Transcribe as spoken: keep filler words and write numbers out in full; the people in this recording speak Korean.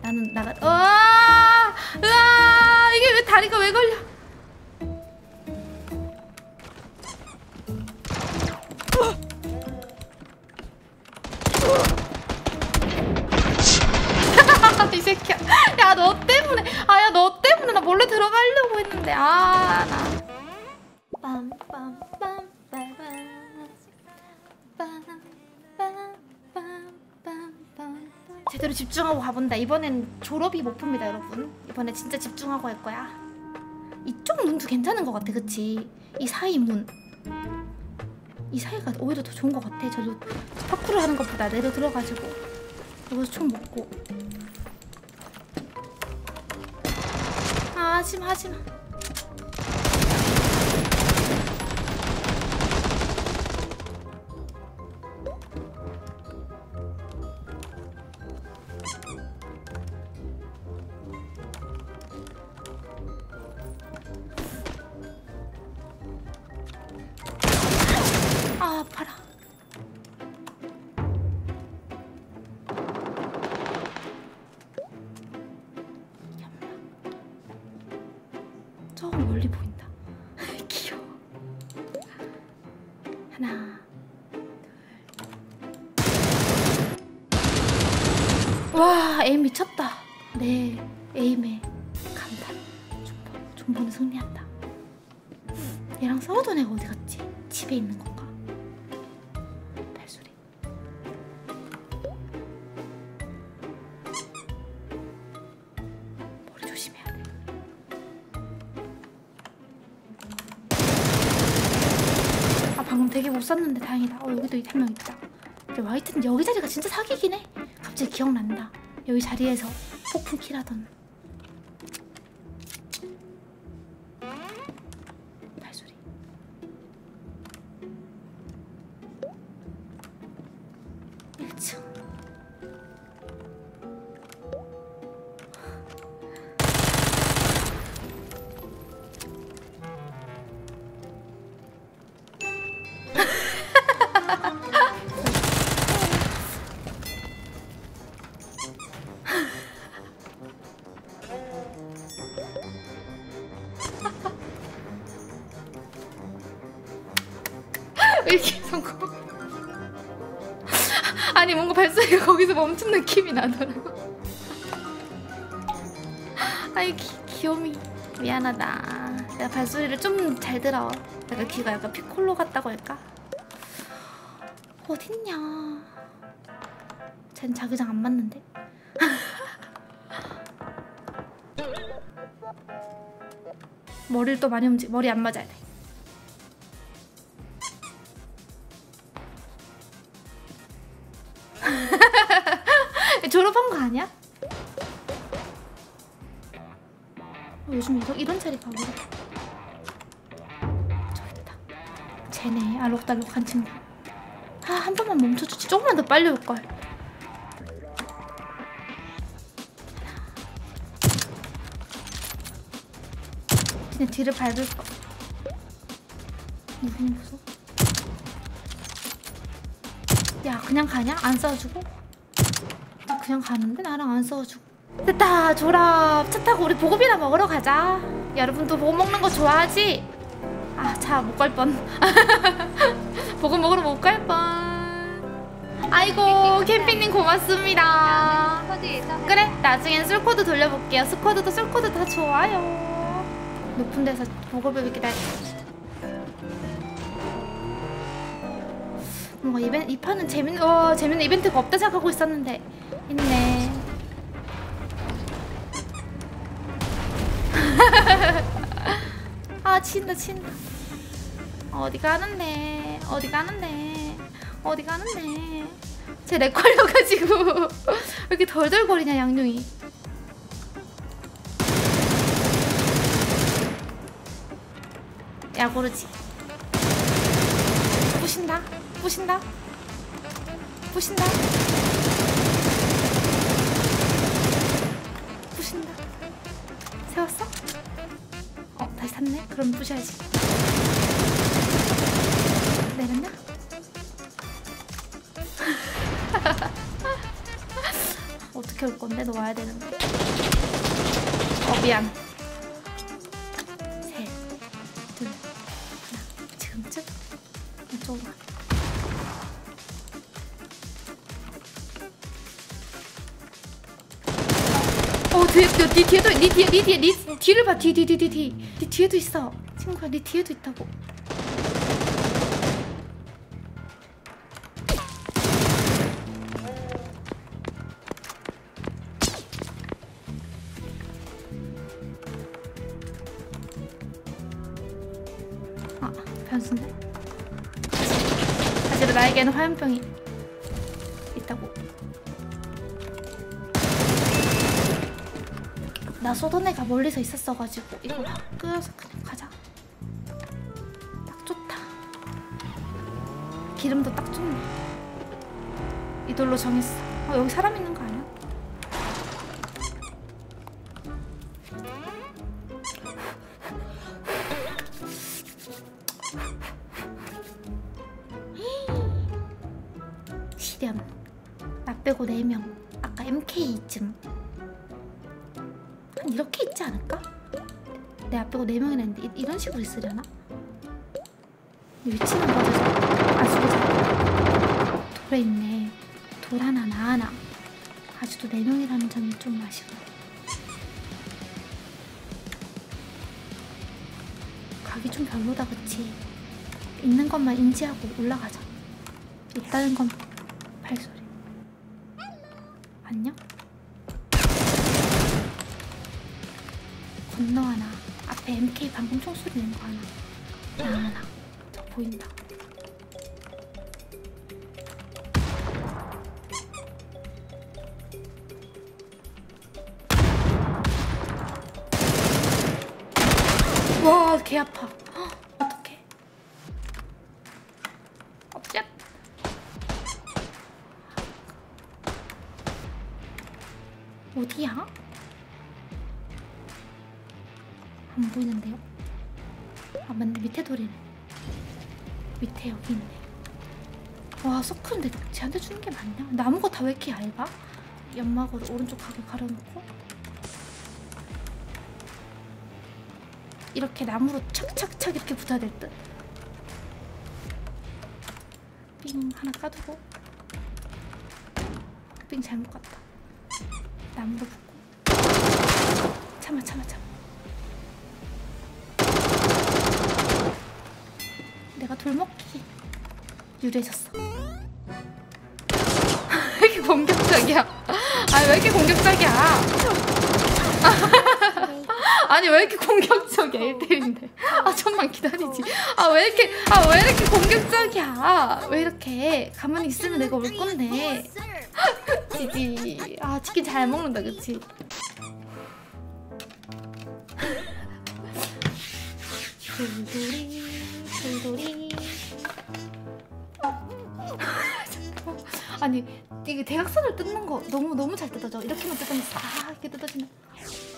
나는 나가. 으아! 으아! 이게 왜 다리가 왜 걸려? 이 새끼야. 야, 너 때문에. 아, 야, 너 때문에 나 몰래 들어가려고 했는데. 아, 나. 제대로 집중하고 가본다. 이번엔 졸업이 목표입니다, 여러분. 이번에 진짜 집중하고 할 거야. 이쪽 문도 괜찮은 것 같아, 그치? 이 사이 문. 이 사이가 오히려 더 좋은 것 같아. 저도 파쿠르 하는 것보다 내려 들어가지고 여기서 총 먹고. 아, 하지마 하지마. 아, 아파라. 저 멀리 보인다. 귀여워. 하나, 둘. 와, 에임 미쳤다. 네, 에임에 감탄. 존버, 존버는 승리한다. 얘랑 싸우던 애가 어디 갔지? 집에 있는 건가? 발소리. 머리 조심해야 돼. 아, 방금 되게 못 쐈는데 다행이다. 어, 여기도 한 명 있다. 근데 화이트는 여기 자리가 진짜 사기긴 해. 갑자기 기억난다. 여기 자리에서 폭풍 킬하던. 발소리. 일 층. 왜 이렇게 성공? 아니, 뭔가 발소리가 거기서 멈춘 느낌이 나더라고. 아이, 기, 귀요미. 미안하다. 내가 발소리를 좀 잘 들어. 내가 귀가 약간 피콜로 같다고 할까? 어딨냐. 쟨 자기장 안 맞는데? 머리를 또 많이 움직. 머리 안 맞아야 돼. 졸업한 거 아니야? 어, 요즘 이런, 이런 자리가 왜? 저기 있다. 쟤네 알록달록한 친구. 아, 한 번만 멈춰주지. 조금만 더 빨리 올걸. 그냥 뒤를 밟을까? 무슨 무서워? 야, 그냥 가냐? 안 싸워주고? 나 그냥 가는데? 나랑 안 싸워주고. 됐다, 졸업. 차 타고 우리 보급이나 먹으러 가자. 여러분도 보급 먹는 거 좋아하지? 아, 차 못 갈 뻔. 보급 먹으러 못 갈 뻔. 아이고, 캠핑님 고맙습니다. 그래, 나중엔 술코드 돌려볼게요. 스쿼드도 술코드 다 좋아요. 높은 데서 보급을 기다려. 뭔가 이벤, 이 판은 재밌는, 어, 재밌는 이벤트가 없다 생각하고 있었는데 있네. 아, 친다 친다. 어디 가는데? 어디 가는데? 어디 가는데? 쟤 렉 걸려가지고 왜 이렇게 덜덜거리냐, 양룡이. 야구르지. 부신다 부신다 부신다 부신다. 세웠어? 어, 다시 탔네? 그럼 부셔야지. 내렸나? 어떻게 어떻게 올 건데? 너 와야 되는데. 어 미안. 셋, 둘, 하나. 지금쯤? 이쪽으로. 어 뒤에 너, 네 뒤에도 네 뒤에 네 뒤에 네 뒤를 봐. 뒤 뒤 뒤 뒤 뒤. 네 뒤에도 있어. 친구야 네 뒤에도 있다고. 아 변수인데. 하지만 나에게는 화염병이 있다고. 나 쏘던 애가 멀리서 있었어가지고 이걸 확 끄어서 그냥 가자. 딱 좋다. 기름도 딱 좋네. 이돌로 정했어. 어, 여기 사람 있는 거 아니야? 시련. 나 빼고 네 명. 아까 엠케이쯤. 한 이렇게 있지 않을까? 내 앞에고 네 명이나 있는데 이, 이런 식으로 있으려나? 위치는 맞아서 안 쓰고자. 돌에 있네. 돌 하나 나 하나. 아직도 네 명이라는 점이 좀 아쉬워. 가기 좀 별로다 그치? 있는 것만 인지하고 올라가자. 있다는 건 발소리. 안녕? 건너 하나. 앞에 엠케이 방금 총소리 낸 거 하나. 나 하나. 저 보인다. 와, 개 아파. 헉, 어떡해. 어떡해. 어디야? 안 보이는데요? 아 맞네. 밑에 돌이네. 밑에 여기 있네. 와 서클인데 쟤한테 주는 게 맞냐? 나무가 다 왜 이렇게 얇아? 연막으로 오른쪽 가게 가려놓고 이렇게 나무로 착착착 이렇게 붙어야 될 듯. 삥 하나 까두고. 삥 잘못 갔다. 나무로 붙고. 참아 참아 참아. 내가 돌먹기 유리해졌어. 왜 이렇게 공격적이야? 아니 왜 이렇게 공격적이야? 아니 왜 이렇게 공격적이야? 일 대일인데. 아 좀만 기다리지. 아 왜 이렇게 아 왜 이렇게 공격적이야? 왜 이렇게 가만히 있으면 내가 올 건데. 지지. 아 치킨 잘 먹는다 그치? 돌돌이 돌돌이. 아니 이게 대각선을 뜯는 거 너무 너무 잘 뜯어져. 이렇게만 뜯으면 싹 이렇게 뜯어지는.